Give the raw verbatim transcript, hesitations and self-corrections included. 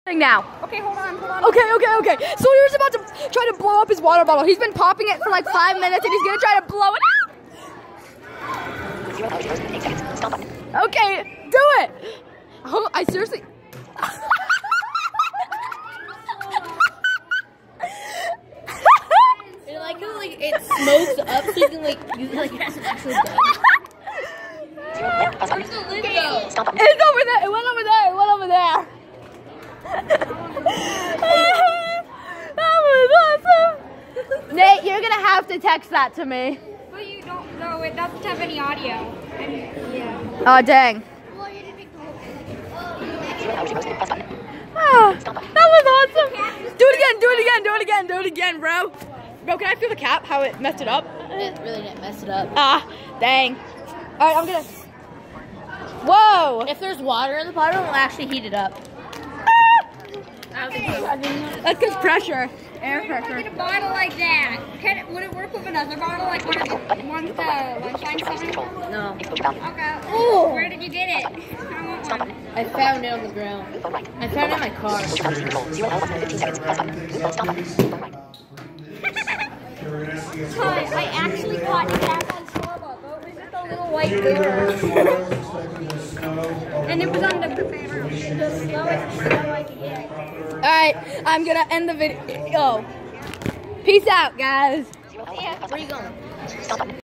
Now. Okay, hold on, hold on. Okay, okay, okay. Sawyer's about to try to blow up his water bottle. He's been popping it for like five minutes and he's gonna try to blow it up. Okay, do it. Oh, I seriously. It like how like it smokes up so you can like use it like it has an actual gun. Where's the lid go? It's over there. It went over there. It went over there. That was awesome. Nate, you're gonna have to text that to me. But you don't, no, it doesn't have any audio. I mean, yeah. Oh, dang. Well, you didn't make the whole thing. Oh, that was awesome. Do it again, do it again, do it again, do it again, bro. Bro, can I feel the cap, how it messed it up? It really didn't mess it up. Ah, dang. All right, I'm gonna. Whoa. If there's water in the bottle, it'll actually heat it up. That's because pressure, air pressure. Get a bottle like that. Can it, would it work with another bottle like one of the ones the lunchline seven? No. Okay. Ooh. Where did you get it? I want one. I found it on the ground. I found it in my car. Hi, I actually caught cat on Starbucks. It was just a little white girl. And it was on the, the slowest snow I could get. All right, I'm gonna end the video. Peace out, guys. Where are you going?